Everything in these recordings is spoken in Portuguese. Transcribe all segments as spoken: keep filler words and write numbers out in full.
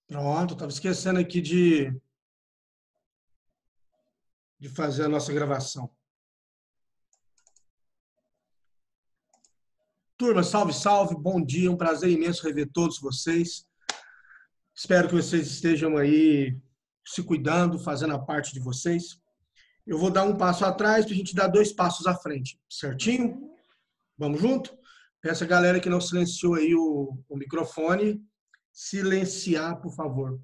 Pronto, estava esquecendo aqui de, de fazer a nossa gravação. Turma, salve, salve, bom dia, um prazer imenso rever todos vocês. Espero que vocês estejam aí se cuidando, fazendo a parte de vocês. Eu vou dar um passo atrás para a gente dar dois passos à frente, certinho? Vamos junto? Peço a galera que não silenciou aí o, o microfone, silenciar, por favor.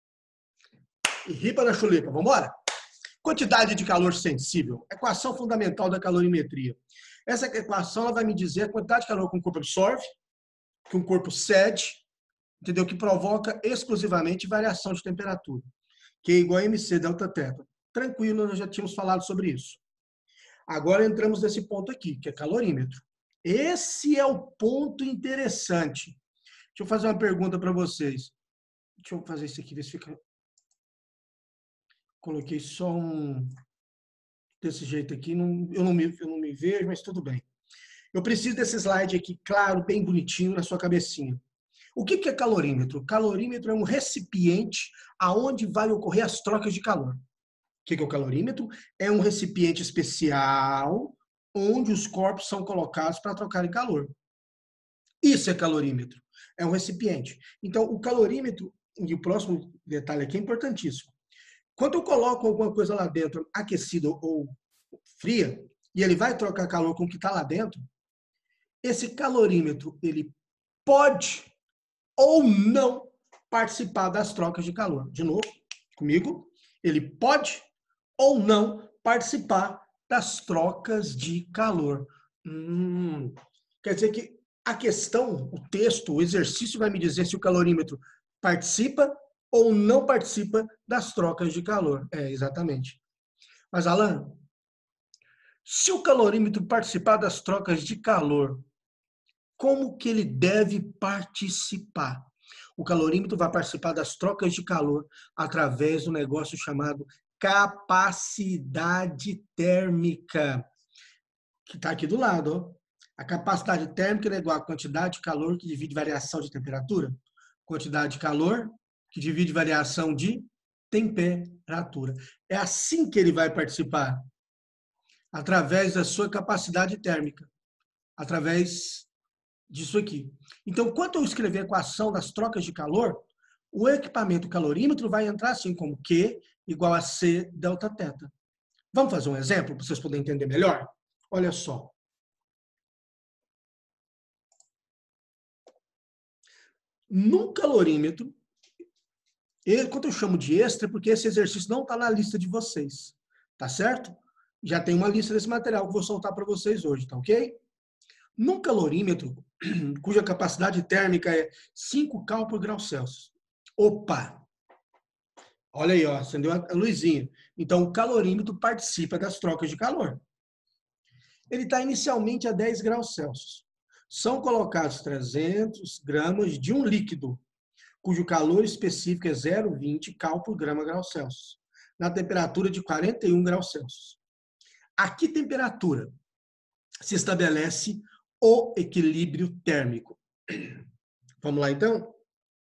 E ripa na chulipa, vamos embora? Quantidade de calor sensível, equação fundamental da calorimetria. Essa equação ela vai me dizer a quantidade de calor que um corpo absorve, que um corpo cede, entendeu? Que provoca exclusivamente variação de temperatura, que é igual a mc delta teta. Tranquilo, nós já tínhamos falado sobre isso. Agora entramos nesse ponto aqui, que é calorímetro. Esse é o ponto interessante. Deixa eu fazer uma pergunta para vocês. Deixa eu fazer isso aqui, ver se fica... Coloquei só um... Desse jeito aqui, não, eu, não me, eu não me vejo, mas tudo bem. Eu preciso desse slide aqui, claro, bem bonitinho, na sua cabecinha. O que é calorímetro? Calorímetro é um recipiente aonde vai ocorrer as trocas de calor. O que é o calorímetro? É um recipiente especial onde os corpos são colocados para trocarem calor. Isso é calorímetro. É um recipiente. Então, o calorímetro, e o próximo detalhe aqui é importantíssimo. Quando eu coloco alguma coisa lá dentro, aquecida ou fria, e ele vai trocar calor com o que está lá dentro, esse calorímetro, ele pode ou não participar das trocas de calor. De novo, comigo, ele pode ou não participar das trocas de calor. Hum, quer dizer que a questão, o texto, o exercício vai me dizer se o calorímetro participa ou não participa das trocas de calor. É, exatamente. Mas, Alan, se o calorímetro participar das trocas de calor, como que ele deve participar? O calorímetro vai participar das trocas de calor através do negócio chamado capacidade térmica, que está aqui do lado. Ó. A capacidade térmica é igual à quantidade de calor que divide variação de temperatura. Quantidade de calor que divide variação de temperatura. É assim que ele vai participar. Através da sua capacidade térmica. Através disso aqui. Então, quando eu escrever a equação das trocas de calor, o equipamento calorímetro vai entrar assim como Q igual a C delta teta. Vamos fazer um exemplo para vocês poderem entender melhor? Olha só. Num calorímetro, quando eu chamo de extra, porque esse exercício não está na lista de vocês, tá certo? Já tem uma lista desse material que eu vou soltar para vocês hoje, tá ok? Num calorímetro, cuja capacidade térmica é cinco cal por grau Celsius. Opa! Olha aí, ó, acendeu a luzinha. Então, o calorímetro participa das trocas de calor. Ele está inicialmente a dez graus Celsius. São colocados trezentos gramas de um líquido, cujo calor específico é zero vírgula vinte cal por grama grau Celsius, na temperatura de quarenta e um graus Celsius. A que temperatura se estabelece o equilíbrio térmico? Vamos lá, então?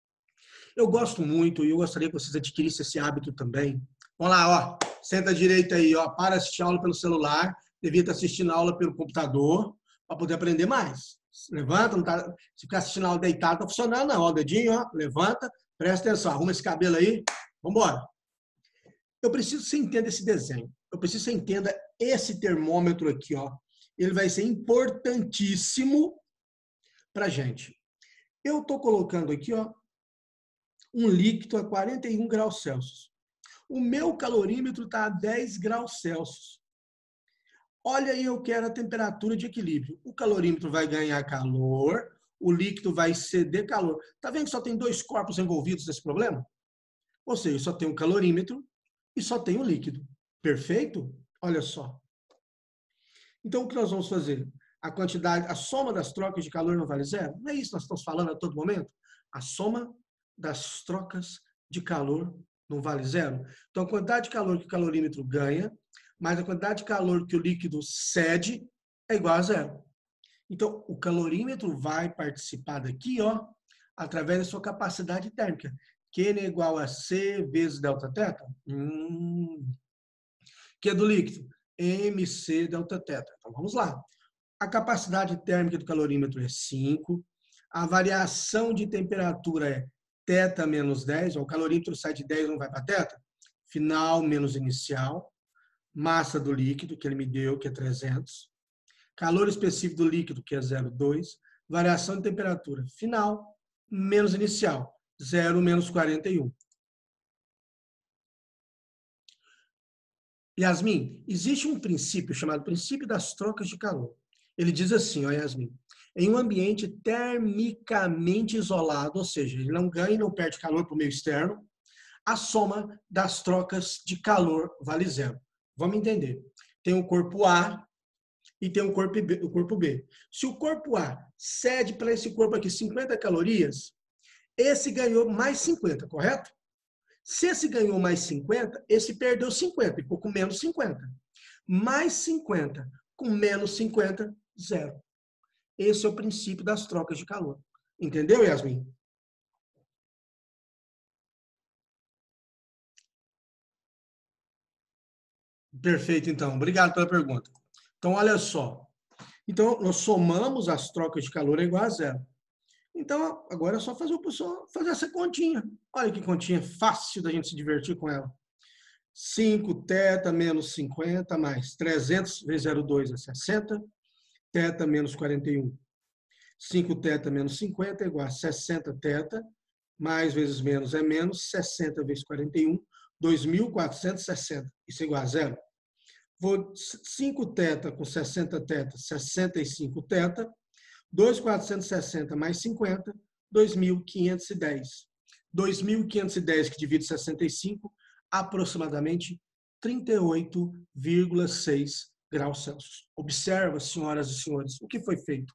Eu gosto muito e eu gostaria que vocês adquirissem esse hábito também. Vamos lá, ó. Senta direito aí, ó. Para assistir a aula pelo celular. Devia estar assistindo a aula pelo computador para poder aprender mais. Levanta, não tá... se ficar assistindo a aula deitado, tá funcionando, não. Ó, o dedinho, ó. Levanta, presta atenção. Arruma esse cabelo aí. Vamos embora. Eu preciso que você entenda esse desenho. Eu preciso que você entenda esse termômetro aqui, ó. Ele vai ser importantíssimo pra gente. Eu tô colocando aqui, ó, um líquido a quarenta e um graus Celsius. O meu calorímetro está a dez graus Celsius. Olha aí, eu quero a temperatura de equilíbrio. O calorímetro vai ganhar calor, o líquido vai ceder calor. Tá vendo que só tem dois corpos envolvidos nesse problema? Ou seja, só tem um calorímetro e só tem um líquido. Perfeito? Olha só. Então, o que nós vamos fazer? A quantidade, a soma das trocas de calor não vale zero? Não é isso que nós estamos falando a todo momento? A soma das trocas de calor não vale zero? Então, a quantidade de calor que o calorímetro ganha, mais a quantidade de calor que o líquido cede, é igual a zero. Então, o calorímetro vai participar daqui, ó, através da sua capacidade térmica, Q N é igual a C vezes delta teta? Hum. Q do líquido? M C delta teta. Então, vamos lá. A capacidade térmica do calorímetro é cinco. A variação de temperatura é teta menos dez. O calorímetro sai de dez, não vai para teta. Final menos inicial. Massa do líquido, que ele me deu, que é trezentos. Calor específico do líquido, que é zero vírgula dois. Variação de temperatura final menos inicial, zero menos quarenta e um. Yasmin, existe um princípio chamado princípio das trocas de calor. Ele diz assim, ó Yasmin, em um ambiente termicamente isolado, ou seja, ele não ganha e não perde calor para o meio externo, a soma das trocas de calor vale zero. Vamos entender. Tem o corpo A e tem o corpo B. O corpo B. Se o corpo A cede para esse corpo aqui cinquenta calorias, esse ganhou mais cinquenta, correto? Se esse ganhou mais cinquenta, esse perdeu cinquenta, ficou com menos cinquenta. Mais cinquenta com menos cinquenta, zero. Esse é o princípio das trocas de calor. Entendeu, Yasmin? Perfeito, então. Obrigado pela pergunta. Então, olha só. Então, nós somamos as trocas de calor é igual a zero. Então, agora é só fazer, só fazer essa continha. Olha que continha fácil da gente se divertir com ela. cinco teta menos cinquenta mais trezentos vezes zero vírgula dois é sessenta. Teta menos quarenta e um. cinco teta menos cinquenta é igual a sessenta teta. Mais vezes menos é menos. sessenta vezes quarenta e um. dois mil quatrocentos e sessenta. Isso é igual a zero. Vou cinco teta com sessenta teta, sessenta e cinco teta. dois mil quatrocentos e sessenta mais cinquenta, dois mil quinhentos e dez. dois mil quinhentos e dez que divide sessenta e cinco, aproximadamente trinta e oito vírgula seis graus Celsius. Observa, senhoras e senhores, o que foi feito.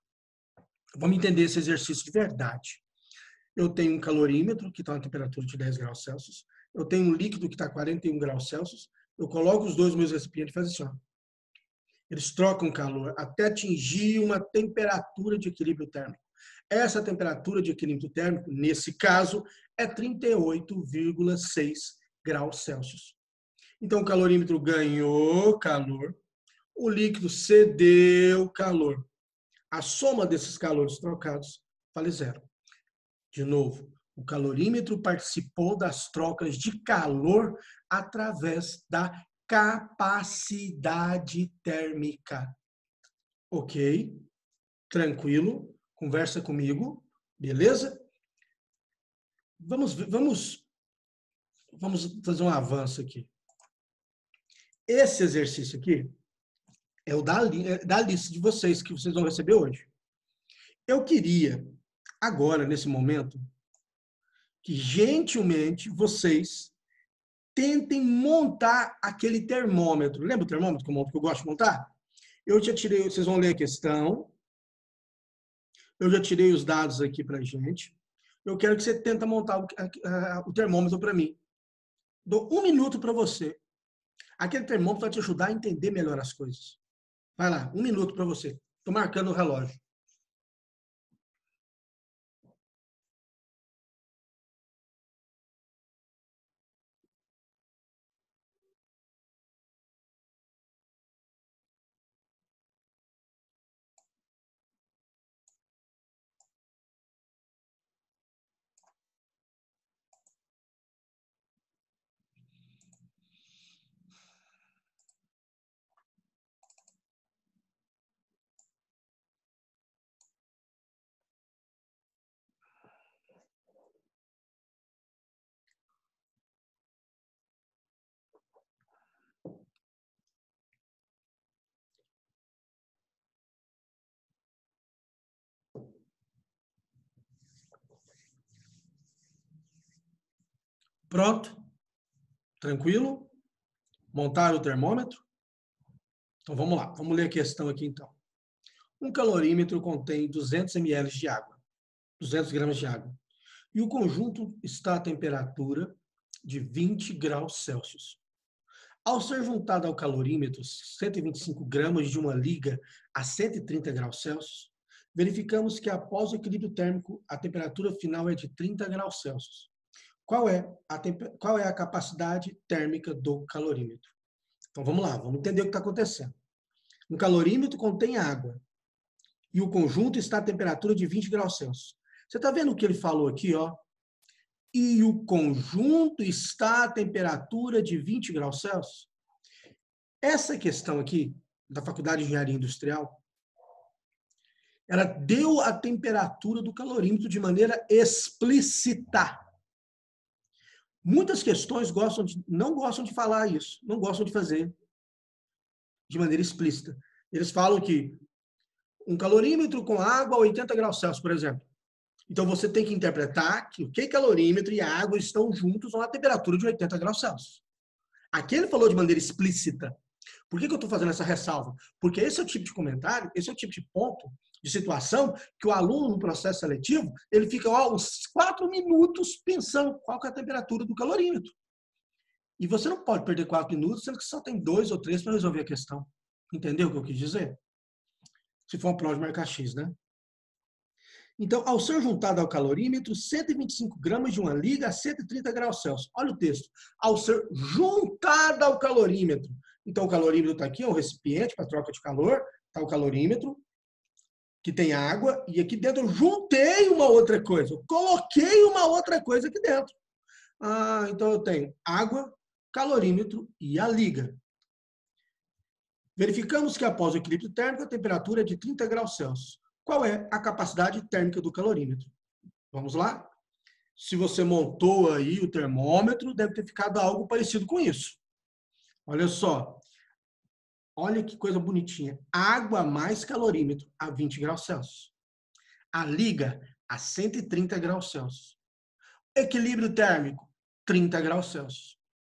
Vamos entender esse exercício de verdade. Eu tenho um calorímetro que está na temperatura de dez graus Celsius. Eu tenho um líquido que está a quarenta e um graus Celsius. Eu coloco os dois meus recipientes e faço assim, ó. Eles trocam calor até atingir uma temperatura de equilíbrio térmico. Essa temperatura de equilíbrio térmico, nesse caso, é trinta e oito vírgula seis graus Celsius. Então, o calorímetro ganhou calor, o líquido cedeu calor. A soma desses calores trocados vale zero. De novo, o calorímetro participou das trocas de calor através da capacidade térmica. Ok? Tranquilo? Conversa comigo, beleza? Vamos, vamos, vamos fazer um avanço aqui. Esse exercício aqui é o da, da lista de vocês que vocês vão receber hoje. Eu queria, agora, nesse momento, que gentilmente vocês tentem montar aquele termômetro. Lembra o termômetro que eu, monto, que eu gosto de montar? Eu já tirei, vocês vão ler a questão. Eu já tirei os dados aqui para a gente. Eu quero que você tente montar o, a, a, o termômetro para mim. Dou um minuto para você. Aquele termômetro vai te ajudar a entender melhor as coisas. Vai lá, um minuto para você. Estou marcando o relógio. Pronto? Tranquilo? Montaram o termômetro? Então vamos lá, vamos ler a questão aqui então. Um calorímetro contém duzentos mililitros de água, duzentos gramas de água, e o conjunto está a temperatura de vinte graus Celsius. Ao ser juntado ao calorímetro cento e vinte e cinco gramas de uma liga a cento e trinta graus Celsius, verificamos que após o equilíbrio térmico, a temperatura final é de trinta graus Celsius. qual é a, qual é a capacidade térmica do calorímetro. Então, vamos lá, vamos entender o que está acontecendo. Um calorímetro contém água e o conjunto está a temperatura de vinte graus Celsius. Você está vendo o que ele falou aqui, ó? E o conjunto está a temperatura de vinte graus Celsius? Essa questão aqui, da Faculdade de Engenharia Industrial, ela deu a temperatura do calorímetro de maneira explícita. Muitas questões gostam de, não gostam de falar isso, não gostam de fazer de maneira explícita. Eles falam que um calorímetro com água a oitenta graus Celsius, por exemplo. Então, você tem que interpretar que o que calorímetro e a água estão juntos a uma temperatura de oitenta graus Celsius. Aqui ele falou de maneira explícita. Por que que eu estou fazendo essa ressalva? Porque esse é o tipo de comentário, esse é o tipo de ponto, de situação, que o aluno no processo seletivo, ele fica ó, uns quatro minutos pensando qual que é a temperatura do calorímetro. E você não pode perder quatro minutos, sendo que só tem dois ou três para resolver a questão. Entendeu o que eu quis dizer? Se for uma prova de marcar X, né? Então, ao ser juntado ao calorímetro, cento e vinte e cinco gramas de uma liga a cento e trinta graus Celsius. Olha o texto. Ao ser juntado ao calorímetro. Então, o calorímetro está aqui, é um recipiente para troca de calor. Está o calorímetro, que tem água. E aqui dentro eu juntei uma outra coisa. Eu coloquei uma outra coisa aqui dentro. Ah, então eu tenho água, calorímetro e a liga. Verificamos que após o equilíbrio térmico, a temperatura é de trinta graus Celsius. Qual é a capacidade térmica do calorímetro? Vamos lá? Se você montou aí o termômetro, deve ter ficado algo parecido com isso. Olha só. Olha que coisa bonitinha. Água mais calorímetro a vinte graus Celsius. A liga a cento e trinta graus Celsius. Equilíbrio térmico, trinta graus Celsius.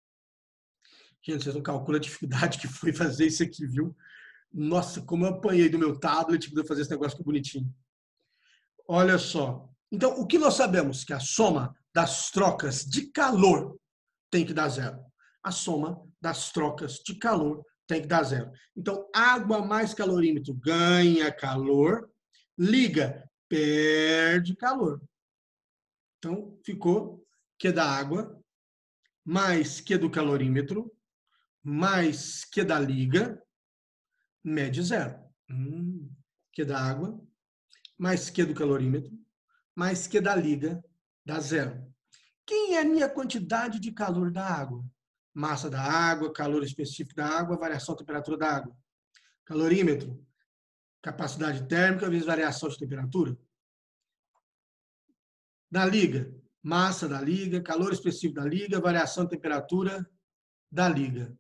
Gente, vocês não calculam a dificuldade que foi fazer isso aqui, viu? Nossa, como eu apanhei do meu tablet para fazer esse negócio que bonitinho. Olha só. Então, o que nós sabemos? Que a soma das trocas de calor tem que dar zero. A soma das trocas de calor tem que dar zero. Então, água mais calorímetro ganha calor, liga, perde calor. Então, ficou Q da água mais Q do calorímetro mais Q da liga, mede zero. Hum, Q da água, mais Q do calorímetro, mais Q da liga, dá zero. Quem é a minha quantidade de calor da água? Massa da água, calor específico da água, variação da temperatura da água. Calorímetro, capacidade térmica vezes variação de temperatura. Da liga, massa da liga, calor específico da liga, variação de temperatura da liga.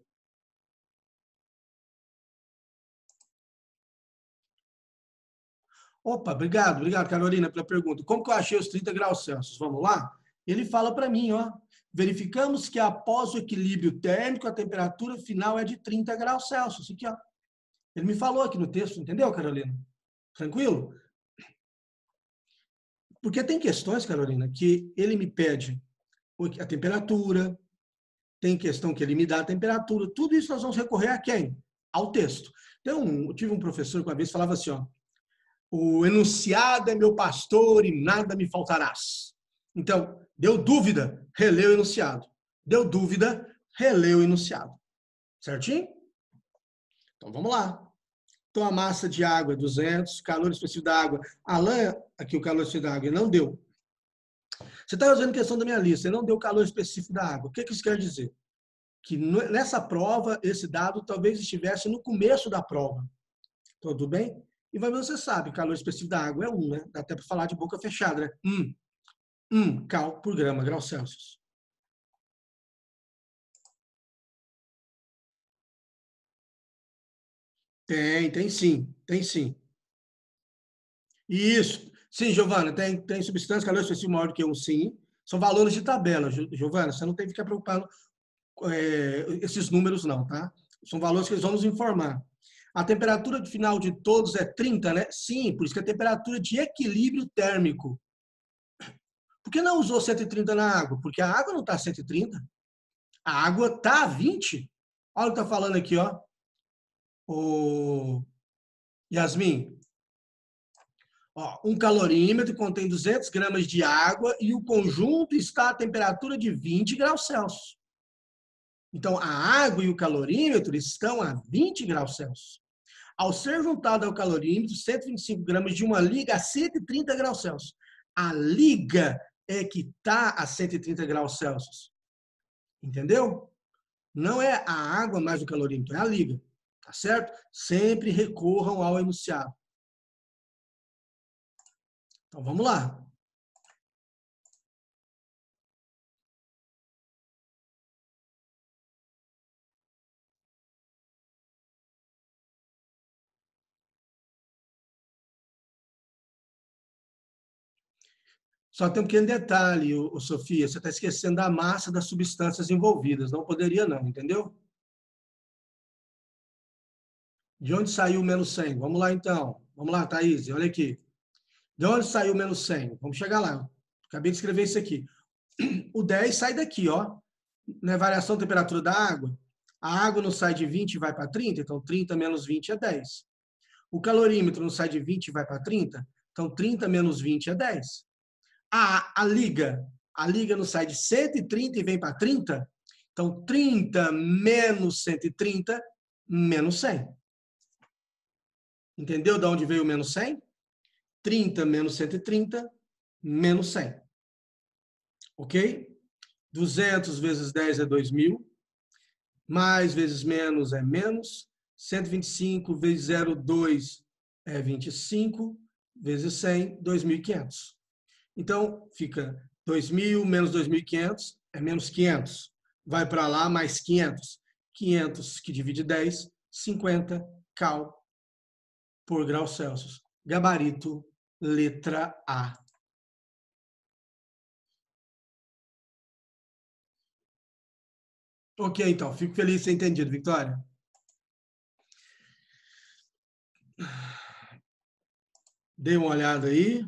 Opa, obrigado, obrigado, Carolina, pela pergunta. Como que eu achei os trinta graus Celsius? Vamos lá? Ele fala para mim, ó. Verificamos que após o equilíbrio térmico, a temperatura final é de trinta graus Celsius. Aqui, ó. Ele me falou aqui no texto, entendeu, Carolina? Tranquilo? Porque tem questões, Carolina, que ele me pede a temperatura, tem questão que ele me dá a temperatura. Tudo isso nós vamos recorrer a quem? Ao texto. Então, eu tive um professor que uma vez falava assim, ó. O enunciado é meu pastor e nada me faltarás. Então, deu dúvida, releu o enunciado. Deu dúvida, releu o enunciado. Certinho? Então, vamos lá. Então, a massa de água é duzentos, calor específico da água. Alain, aqui o calor específico da água, ele não deu. Você está usando questão da minha lista, ele não deu calor específico da água. O que, que isso quer dizer? Que nessa prova, esse dado talvez estivesse no começo da prova. Tudo bem? E você sabe, calor específico da água é um, né? Dá até para falar de boca fechada, né? um. um cal por grama, graus Celsius. Tem, tem sim, tem sim. Isso. Sim, Giovana, tem, tem substância, calor específico maior do que um, sim. São valores de tabela, Giovana, você não tem que ficar preocupado com é, esses números não, tá? São valores que eles vão nos informar. A temperatura de final de todos é trinta, né? Sim, por isso que é a temperatura de equilíbrio térmico. Por que não usou cento e trinta na água? Porque a água não está a cento e trinta. A água está a vinte. Olha o que está falando aqui, ó. O Yasmin. Ó, um calorímetro contém duzentos gramas de água e o conjunto está a temperatura de vinte graus Celsius. Então, a água e o calorímetro estão a vinte graus Celsius. Ao ser juntado ao calorímetro, cento e vinte e cinco gramas de uma liga a cento e trinta graus Celsius. A liga é que está a cento e trinta graus Celsius. Entendeu? Não é a água mais o calorímetro, é a liga. Tá certo? Sempre recorram ao enunciado. Então, vamos lá. Só tem um pequeno detalhe, ô, ô, Sofia, você está esquecendo da massa das substâncias envolvidas. Não poderia não, entendeu? De onde saiu o menos cem? Vamos lá, então. Vamos lá, Thaís, olha aqui. De onde saiu o menos cem? Vamos chegar lá. Acabei de escrever isso aqui. O dez sai daqui, ó. Na variação da temperatura da água. A água não sai de vinte e vai para trinta, então trinta menos vinte é dez. O calorímetro não sai de vinte e vai para trinta, então trinta menos vinte é dez. A, a liga, a liga não sai de cento e trinta e vem para trinta, então trinta menos cento e trinta, menos cem. Entendeu de onde veio o menos cem? trinta menos cento e trinta, menos cem. Ok? duzentos vezes dez é dois mil. Mais vezes menos é menos. cento e vinte e cinco vezes zero vírgula dois é vinte e cinco. Vezes cem, dois mil e quinhentos. Então, fica dois mil menos dois mil e quinhentos é menos quinhentos. Vai para lá, mais quinhentos. quinhentos que divide dez, cinquenta cal por grau Celsius. Gabarito, letra A. Ok, então. Fico feliz de ter entendido, Victoria. Dê uma olhada aí.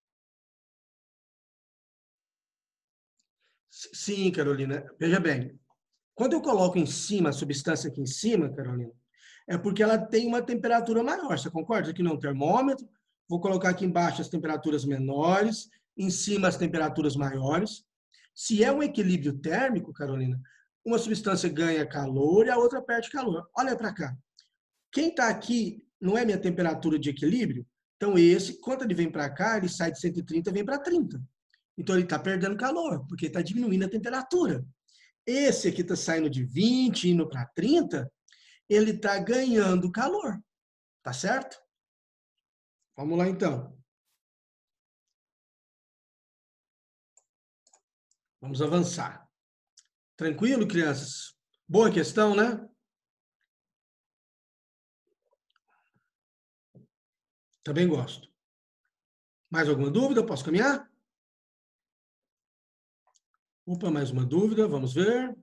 Sim, Carolina. Veja bem. Quando eu coloco em cima, a substância aqui em cima, Carolina, é porque ela tem uma temperatura maior. Você concorda? Aqui não é um termômetro. Vou colocar aqui embaixo as temperaturas menores, em cima as temperaturas maiores. Se é um equilíbrio térmico, Carolina, uma substância ganha calor e a outra perde calor. Olha para cá. Quem está aqui não é minha temperatura de equilíbrio? Então, esse, quando ele vem para cá, ele sai de cento e trinta e vem para trinta. Então, ele está perdendo calor, porque está diminuindo a temperatura. Esse aqui está saindo de vinte, indo para trinta, ele está ganhando calor. Tá certo? Vamos lá, então. Vamos avançar. Tranquilo, crianças? Boa questão, né? Também gosto. Mais alguma dúvida? Posso caminhar? Opa, mais uma dúvida, vamos ver.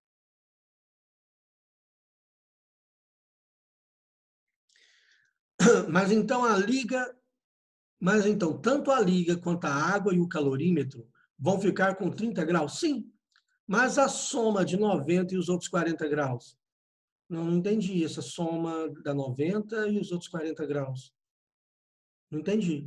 Mas então a liga, mas então tanto a liga quanto a água e o calorímetro vão ficar com trinta graus? Sim. Mas a soma de noventa e os outros quarenta graus? Não, não entendi essa soma da noventa e os outros quarenta graus. Não entendi.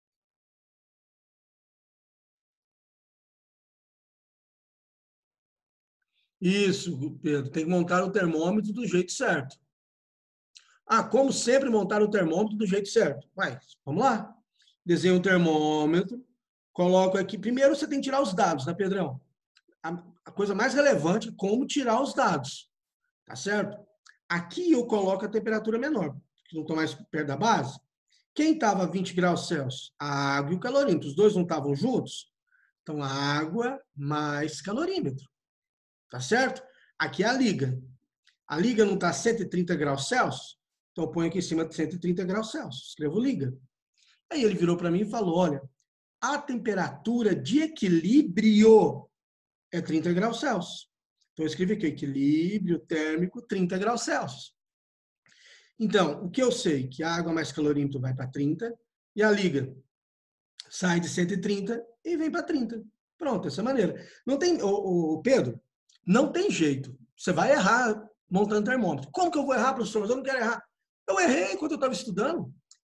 Isso, Pedro, tem que montar o termômetro do jeito certo. Ah, como sempre, montar o termômetro do jeito certo. Vai, vamos lá. Desenho o termômetro, coloco aqui. Primeiro você tem que tirar os dados, né, Pedrão? A, a coisa mais relevante é como tirar os dados, tá certo? Aqui eu coloco a temperatura menor, que não estou mais perto da base. Quem estava a vinte graus Celsius? A água e o calorímetro. Os dois não estavam juntos? Então, a água mais calorímetro. Tá certo? Aqui é a liga. A liga não está a cento e trinta graus Celsius? Então, eu ponho aqui em cima de cento e trinta graus Celsius. Escrevo liga. Aí ele virou para mim e falou, olha, a temperatura de equilíbrio é trinta graus Celsius. Então, eu escrevi aqui, equilíbrio térmico, trinta graus Celsius. Então, o que eu sei? Que a água mais calorímetro vai para trinta e a liga sai de cento e trinta e vem para trinta. Pronto, dessa maneira. Não tem, ô, ô, Pedro, não tem jeito. Você vai errar montando termômetro. Como que eu vou errar, professor? Mas eu não quero errar. Eu errei enquanto eu estava estudando.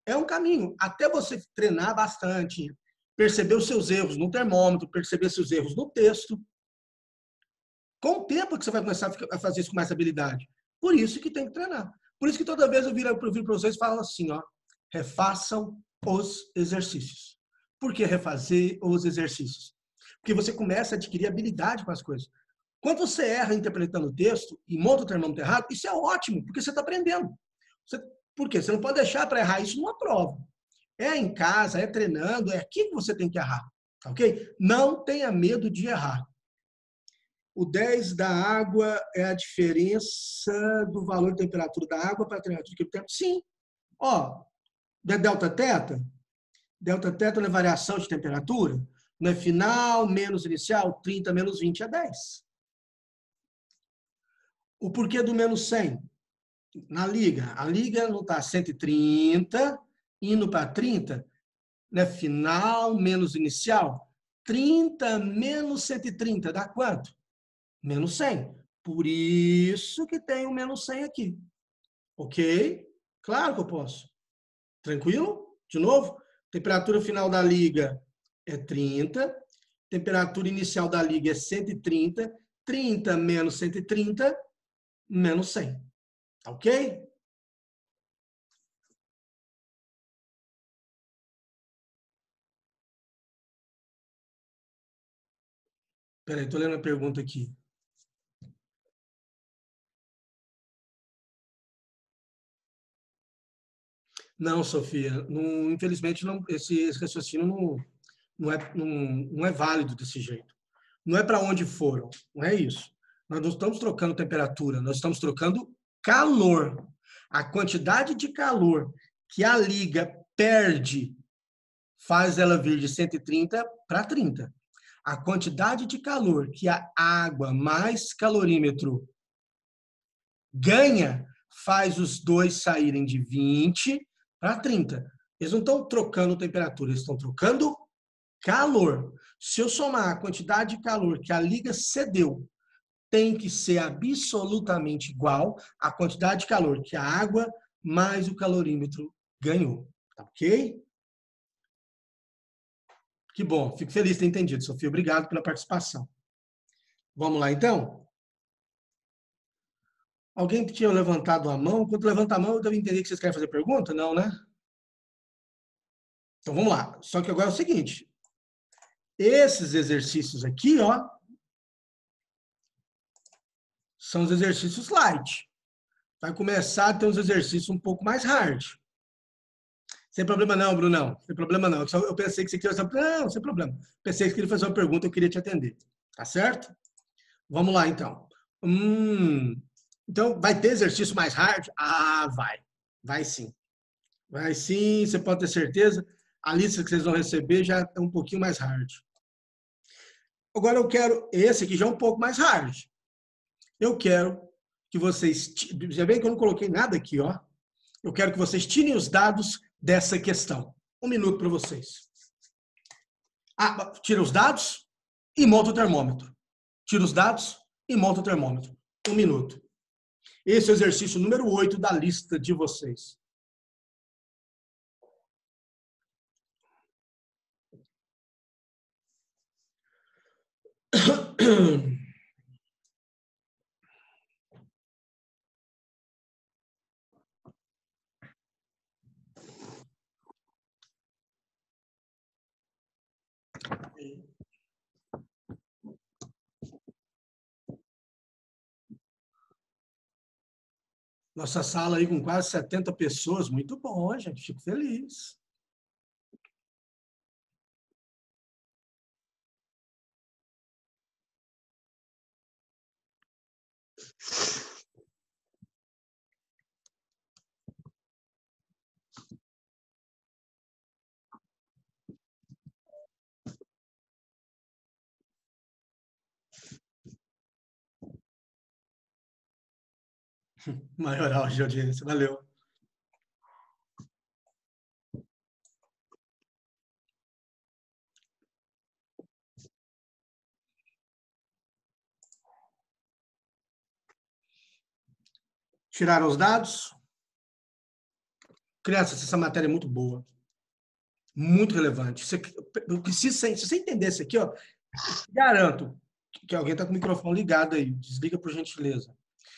é um caminho. Até você treinar bastante, perceber os seus erros no termômetro, perceber seus erros no texto. Com o tempo que você vai começar a fazer isso com mais habilidade. Por isso que tem que treinar. Por isso que toda vez eu viro, eu viro para vocês e falo assim, ó, refaçam os exercícios. Por que refazer os exercícios? Porque você começa a adquirir habilidade com as coisas. Quando você erra interpretando o texto e monta o termômetro errado, isso é ótimo, porque você está aprendendo. Você, por quê? Você não pode deixar para errar isso numa prova. É em casa, é treinando, é aqui que você tem que errar. Ok? Não tenha medo de errar. O dez da água é a diferença do valor de temperatura da água para a temperatura de tempo? Sim. Ó, da delta teta, delta teta não é variação de temperatura, não é final menos inicial, trinta menos vinte é dez. O porquê do menos cem? Na liga, a liga não está cento e trinta, indo para trinta, né? Final menos inicial, trinta menos cento e trinta dá quanto? Menos cem. Por isso que tem o menos cem aqui. Ok? Claro que eu posso. Tranquilo? De novo, temperatura final da liga é trinta, temperatura inicial da liga é cento e trinta, trinta menos cento e trinta, menos cem. Ok? Peraí, estou lendo a pergunta aqui. Não, Sofia, não, infelizmente não, esse, esse raciocínio não, não, é, não, não é válido desse jeito. Não é para onde foram, não é isso. Nós não estamos trocando temperatura, nós estamos trocando calor. A quantidade de calor que a liga perde faz ela vir de cento e trinta para trinta. A quantidade de calor que a água mais calorímetro ganha faz os dois saírem de vinte para trinta. Eles não estão trocando temperatura, eles estão trocando calor. Se eu somar a quantidade de calor que a liga cedeu, tem que ser absolutamente igual à quantidade de calor que a água mais o calorímetro ganhou. Tá ok? Que bom, fico feliz de ter entendido, Sofia. Obrigado pela participação. Vamos lá, então? Alguém que tinha levantado a mão? Quando levanta a mão, eu devo entender que vocês querem fazer pergunta? Não, né? Então vamos lá. Só que agora é o seguinte: esses exercícios aqui, ó, são os exercícios light. Vai começar a ter uns exercícios um pouco mais hard. Sem problema não, Brunão. Sem problema não. Eu pensei que você queria fazer... Não, sem problema. Pensei que você queria fazer uma pergunta, eu queria te atender. Tá certo? Vamos lá, então. Hum, então, vai ter exercício mais hard? Ah, vai. Vai sim. Vai sim, você pode ter certeza. A lista que vocês vão receber já é um pouquinho mais hard. Agora eu quero... Esse aqui já é um pouco mais hard. Eu quero que vocês... Já bem que eu não coloquei nada aqui, ó. Eu quero que vocês tirem os dados dessa questão. Um minuto para vocês. Ah, tira os dados e monta o termômetro. Tira os dados e monta o termômetro. Um minuto. Esse é o exercício número oito da lista de vocês. Nossa sala aí com quase setenta pessoas. Muito bom, gente. Fico feliz. Maioral de audiência. Valeu. Tiraram os dados? Crianças, essa matéria é muito boa. Muito relevante. Você, eu preciso, se você entender isso aqui, ó, garanto que alguém está com o microfone ligado aí. Desliga, por gentileza.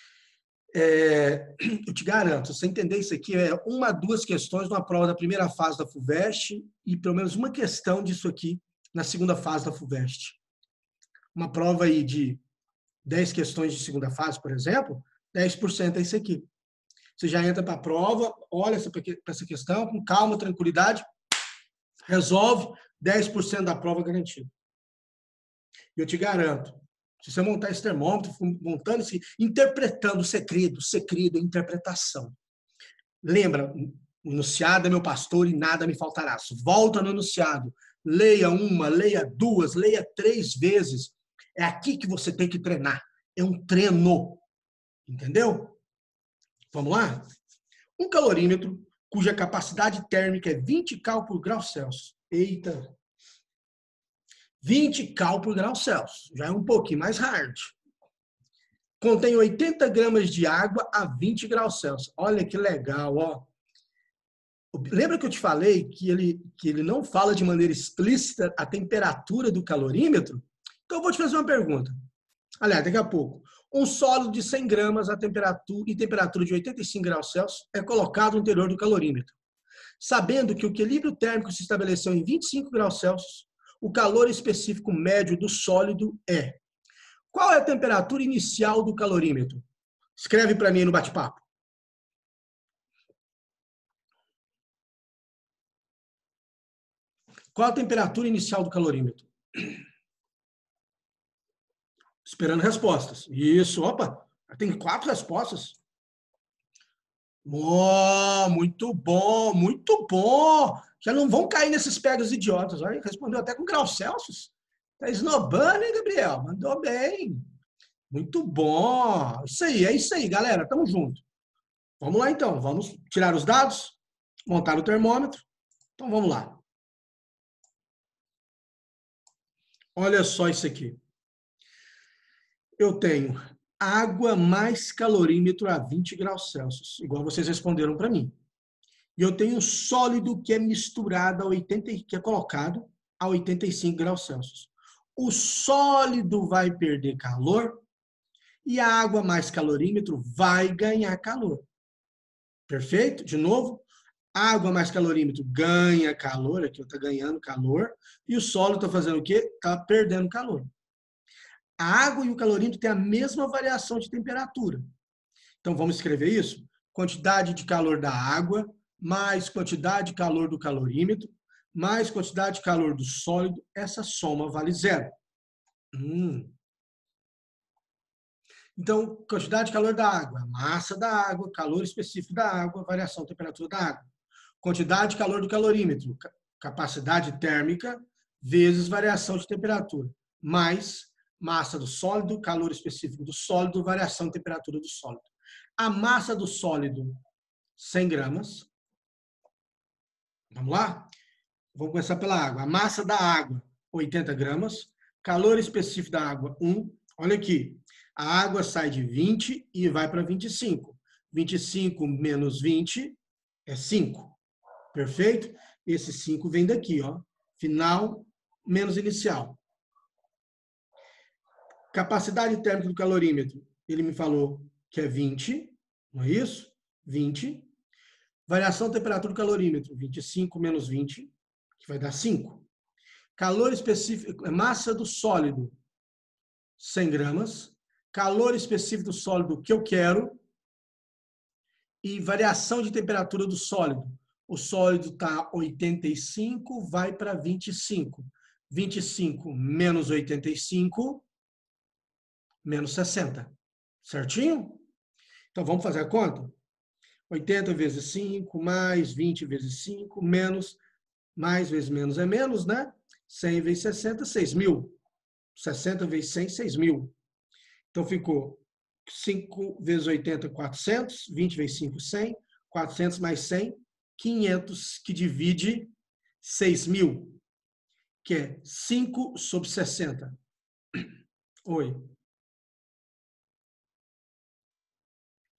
É, eu te garanto, se você entender isso aqui, é uma, duas questões numa prova da primeira fase da FUVEST e pelo menos uma questão disso aqui na segunda fase da FUVEST. Uma prova aí de dez questões de segunda fase, por exemplo, dez por cento é isso aqui. Você já entra para a prova, olha para essa questão com calma, tranquilidade, resolve, dez por cento da prova garantido. E eu te garanto, se você montar esse termômetro, montando esse, interpretando o segredo, o segredo é interpretação. Lembra, o enunciado é meu pastor e nada me faltará. Volta no enunciado, leia uma, leia duas, leia três vezes. É aqui que você tem que treinar. É um treino. Entendeu? Vamos lá? Um calorímetro cuja capacidade térmica é vinte cal por grau Celsius. Eita! vinte cal por grau Celsius. Já é um pouquinho mais hard. Contém oitenta gramas de água a vinte graus Celsius. Olha que legal, ó. Lembra que eu te falei que ele, que ele não fala de maneira explícita a temperatura do calorímetro? Então, eu vou te fazer uma pergunta. Aliás, daqui a pouco. Um sólido de cem gramas a temperatura, e temperatura de oitenta e cinco graus Celsius é colocado no interior do calorímetro. Sabendo que o equilíbrio térmico se estabeleceu em vinte e cinco graus Celsius, o calor específico médio do sólido é... Qual é a temperatura inicial do calorímetro? Escreve para mim no bate-papo. Qual a temperatura inicial do calorímetro? Esperando respostas. Isso, opa, tem quatro respostas. Oh, muito bom, muito bom. Já não vão cair nesses pegas idiotas. Olha, respondeu até com graus Celsius. Tá esnobando, hein, Gabriel? Mandou bem. Muito bom. Isso aí, é isso aí, galera. Tamo junto. Vamos lá, então. Vamos tirar os dados, montar o termômetro. Então, vamos lá. Olha só isso aqui. Eu tenho água mais calorímetro a vinte graus Celsius, igual vocês responderam para mim. E eu tenho sólido que é misturado a oitenta, que é colocado a oitenta e cinco graus Celsius. O sólido vai perder calor e a água mais calorímetro vai ganhar calor. Perfeito? De novo, água mais calorímetro ganha calor, aqui está ganhando calor, e o sólido está fazendo o quê? Está perdendo calor. A água e o calorímetro têm a mesma variação de temperatura. Então, vamos escrever isso? Quantidade de calor da água, mais quantidade de calor do calorímetro, mais quantidade de calor do sólido, essa soma vale zero. Hum. Então, quantidade de calor da água, massa da água, calor específico da água, variação de temperatura da água. Quantidade de calor do calorímetro, capacidade térmica, vezes variação de temperatura, mais massa do sólido, calor específico do sólido, variação de temperatura do sólido. A massa do sólido, cem gramas. Vamos lá? Vamos começar pela água. A massa da água, oitenta gramas. Calor específico da água, um. Olha aqui. A água sai de vinte e vai para vinte e cinco. vinte e cinco menos vinte é cinco. Perfeito? Esse cinco vem daqui, ó. Final menos inicial. Capacidade térmica do calorímetro, ele me falou que é vinte, não é isso? vinte. Variação de temperatura do calorímetro, vinte e cinco menos vinte, que vai dar cinco. Calor específico, massa do sólido, cem gramas. Calor específico do sólido que eu quero. E variação de temperatura do sólido. O sólido está oitenta e cinco, vai para vinte e cinco. vinte e cinco menos oitenta e cinco, menos sessenta. Certinho? Então, vamos fazer a conta? oitenta vezes cinco, mais vinte vezes cinco, menos, mais vezes menos é menos, né? cem vezes sessenta, seis mil. sessenta vezes cem, seis mil. Então, ficou cinco vezes oitenta, quatrocentos. vinte vezes cinco, cem. quatrocentos mais cem, quinhentos, que divide seis mil, que é cinco sobre sessenta. Oi.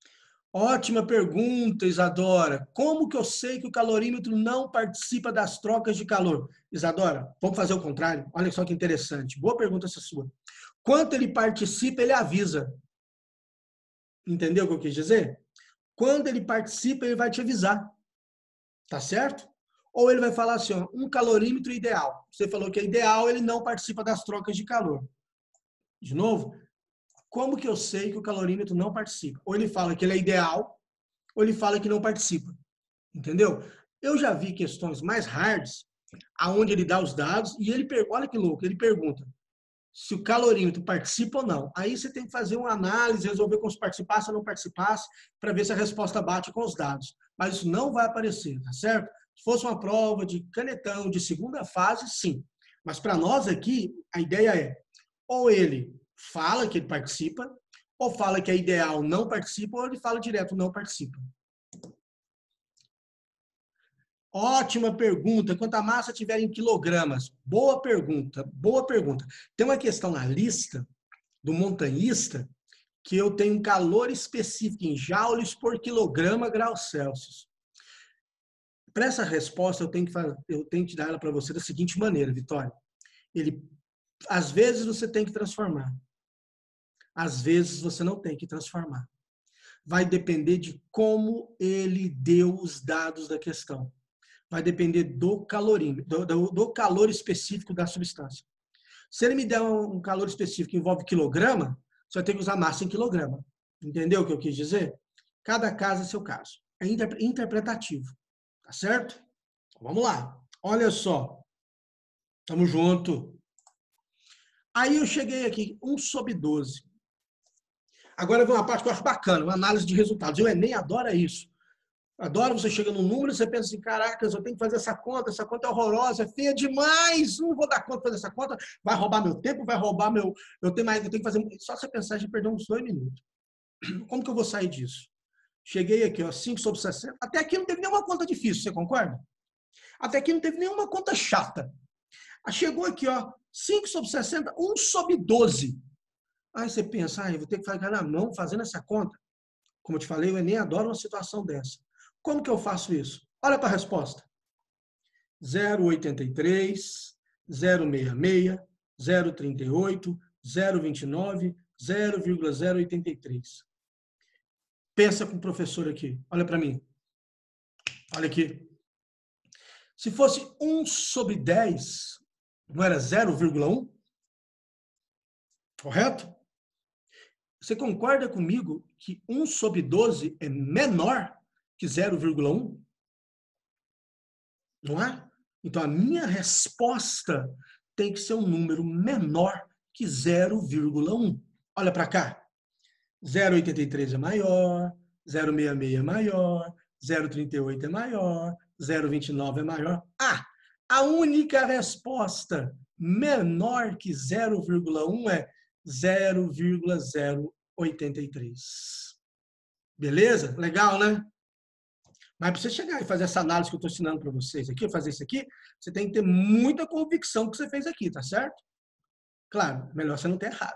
Ótima pergunta, Isadora. Como que eu sei que o calorímetro não participa das trocas de calor? Isadora, vamos fazer o contrário? Olha só que interessante. Boa pergunta essa sua. Quando ele participa, ele avisa. Entendeu o que eu quis dizer? Quando ele participa, ele vai te avisar. Tá certo? Ou ele vai falar assim, ó, um calorímetro ideal. Você falou que é ideal, ele não participa das trocas de calor. De novo, como que eu sei que o calorímetro não participa? Ou ele fala que ele é ideal, ou ele fala que não participa. Entendeu? Eu já vi questões mais hards, aonde ele dá os dados e ele pergunta, olha que louco, ele pergunta se o calorímetro participa ou não. Aí você tem que fazer uma análise, resolver como se participasse ou não participasse, para ver se a resposta bate com os dados. Mas isso não vai aparecer, tá certo? Se fosse uma prova de canetão, de segunda fase, sim. Mas para nós aqui, a ideia é, ou ele fala que ele participa, ou fala que é ideal, não participa, ou ele fala direto, não participa. Ótima pergunta. Quanto a massa tiver em quilogramas? Boa pergunta, boa pergunta. Tem uma questão na lista do montanhista que eu tenho um calor específico em joules por quilograma graus Celsius. Para essa resposta, eu tenho que, eu tenho que dar ela para você da seguinte maneira, Vitória. Ele, às vezes você tem que transformar. Às vezes você não tem que transformar. Vai depender de como ele deu os dados da questão. Vai depender do calorímetro, do, do, do calor específico da substância. Se ele me der um calor específico que envolve quilograma, você vai ter que usar massa em quilograma. Entendeu o que eu quis dizer? Cada caso é seu caso. É interpretativo. Tá certo? Vamos lá. Olha só. Tamo junto. Aí eu cheguei aqui, um sobre doze. Agora vem uma parte que eu acho bacana, uma análise de resultados. O Enem adora isso. Adoro, você chega no número e você pensa assim, caracas, eu tenho que fazer essa conta, essa conta é horrorosa, é feia demais, não vou dar conta de fazer essa conta, vai roubar meu tempo, vai roubar meu... Eu tenho, mais, eu tenho que fazer... Só você pensar, a gente perdeu uns dois minutos. Como que eu vou sair disso? Cheguei aqui, ó, cinco sobre sessenta. Até aqui não teve nenhuma conta difícil, você concorda? Até aqui não teve nenhuma conta chata. Chegou aqui, ó, cinco sobre sessenta, um sobre doze. Aí você pensa, ah, eu vou ter que ficar na mão fazendo essa conta. Como eu te falei, o Enem adora uma situação dessa. Como que eu faço isso? Olha para a resposta. zero vírgula oitenta e três, zero vírgula sessenta e seis, zero vírgula trinta e oito, zero vírgula vinte e nove, zero vírgula zero oitenta e três. Pensa com o professor aqui. Olha para mim. Olha aqui. Se fosse um sobre dez, não era zero vírgula um? Correto? Você concorda comigo que um sobre doze é menor que zero vírgula um? Não é? Então, a minha resposta tem que ser um número menor que zero vírgula um. Olha para cá. zero vírgula oitenta e três é maior, zero vírgula sessenta e seis é maior, zero vírgula trinta e oito é maior, zero vírgula vinte e nove é maior. Ah, a única resposta menor que zero vírgula um é zero vírgula zero oitenta e três. Beleza? Legal, né? Mas para você chegar e fazer essa análise que eu estou ensinando para vocês aqui, fazer isso aqui, você tem que ter muita convicção que você fez aqui, tá certo? Claro, melhor você não ter errado.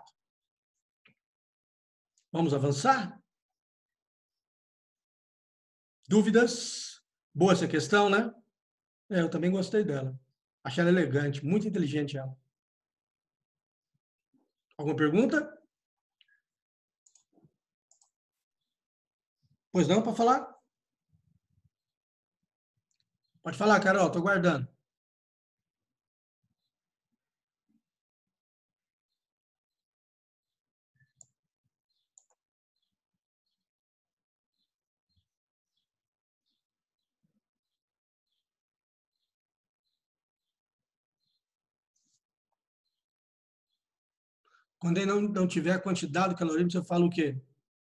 Vamos avançar? Dúvidas? Boa essa questão, né? É, eu também gostei dela. Achei ela elegante, muito inteligente ela. Alguma pergunta? Pois não, para falar? Pode falar, Carol, estou aguardando. Quando ele não, não tiver a quantidade de calorímetro, você fala o quê?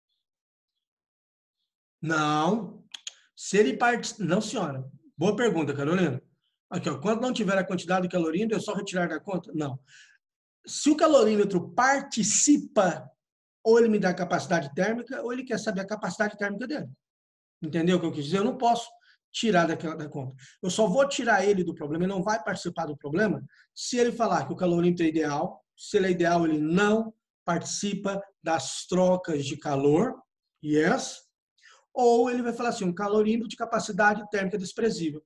Não. Se ele part... Não, senhora. Boa pergunta, Carolina. Aqui, ó. Quando não tiver a quantidade de calorímetro, é só retirar da conta? Não. Se o calorímetro participa, ou ele me dá a capacidade térmica, ou ele quer saber a capacidade térmica dele. Entendeu o que eu quis dizer? Eu não posso tirar daquela da conta. Eu só vou tirar ele do problema, ele não vai participar do problema, se ele falar que o calorímetro é ideal. Se ele é ideal, ele não participa das trocas de calor. Yes. ou ele vai falar assim, um calorímetro de capacidade térmica desprezível.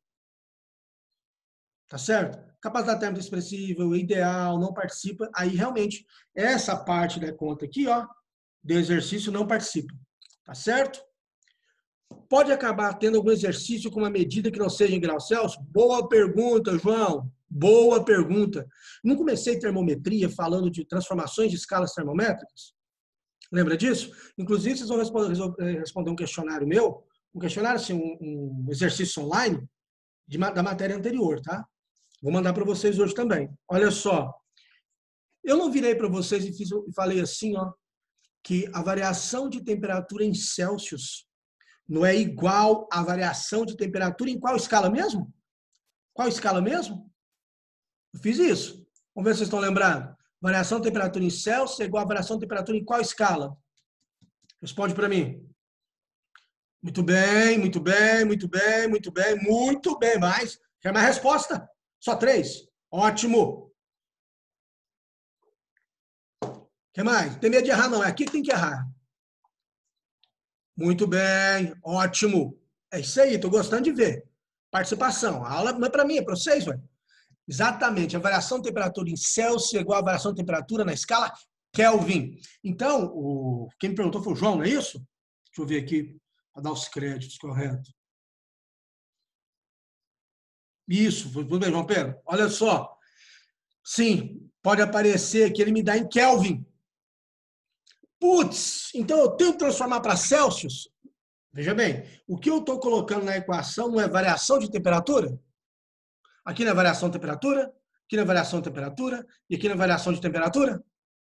Tá certo? Capacidade térmica desprezível, ideal, não participa, aí realmente essa parte da conta aqui, ó, do exercício não participa. Tá certo? Pode acabar tendo algum exercício com uma medida que não seja em graus Celsius? Boa pergunta, João. Boa pergunta. Não comecei termometria falando de transformações de escalas termométricas? Lembra disso? Inclusive, vocês vão responder, responder um questionário meu, um questionário, assim, um, um exercício online de, da matéria anterior, tá? Vou mandar para vocês hoje também. Olha só. Eu não virei para vocês e, fiz, e falei assim, ó, que a variação de temperatura em Celsius não é igual à variação de temperatura em qual escala mesmo? Qual escala mesmo? Eu fiz isso. Vamos ver se vocês estão lembrando. Variação de temperatura em Celsius é igual a variação de temperatura em qual escala? Responde para mim. Muito bem, muito bem, muito bem, muito bem, muito bem. Mais? Quer mais resposta? Só três. Ótimo. Quer mais? Não tem medo de errar, não. É aqui que tem que errar. Muito bem, ótimo. É isso aí, estou gostando de ver. Participação. A aula não é para mim, é para vocês, ué. Exatamente. A variação de temperatura em Celsius é igual à variação de temperatura na escala Kelvin. Então, o... quem me perguntou foi o João, não é isso? Deixa eu ver aqui, para dar os créditos corretos. Isso, tudo bem, João Pedro? Olha só. Sim, pode aparecer que ele me dá em Kelvin. Putz, então eu tenho que transformar para Celsius? Veja bem, o que eu estou colocando na equação não é variação de temperatura? Aqui não é variação de temperatura, aqui não é variação de temperatura, e aqui não é variação de temperatura?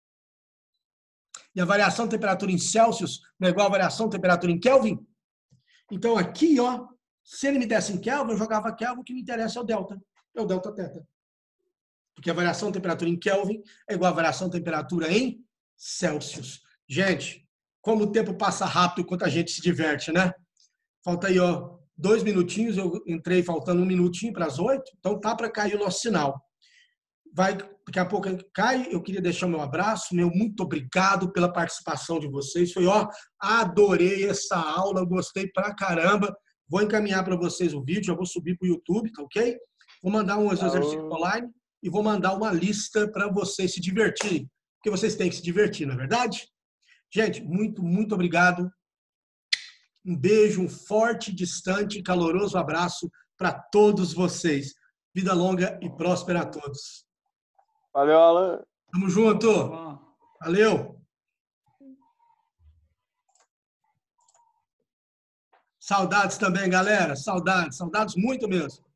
E a variação de temperatura em Celsius não é igual a variação de temperatura em Kelvin? Então aqui, ó, se ele me desse em Kelvin, eu jogava Kelvin, o que me interessa é o delta, é o delta teta. Porque a variação de temperatura em Kelvin é igual a variação de temperatura em Celsius. Gente, como o tempo passa rápido quando a gente se diverte, né? Falta aí, ó, dois minutinhos, eu entrei faltando um minutinho para as oito, então tá para cair o nosso sinal. Vai, daqui a pouco cai, eu queria deixar o meu abraço, meu muito obrigado pela participação de vocês. Foi, ó, adorei essa aula, gostei pra caramba. Vou encaminhar para vocês o vídeo, já vou subir para o YouTube, tá ok? Vou mandar um exercício online e vou mandar uma lista para vocês se divertirem, porque vocês têm que se divertir, não é verdade? Gente, muito, muito obrigado. Um beijo, um forte, distante e caloroso abraço para todos vocês. Vida longa e próspera a todos. Valeu, Alan. Tamo junto. Valeu. Saudades também, galera. Saudades, saudades muito mesmo.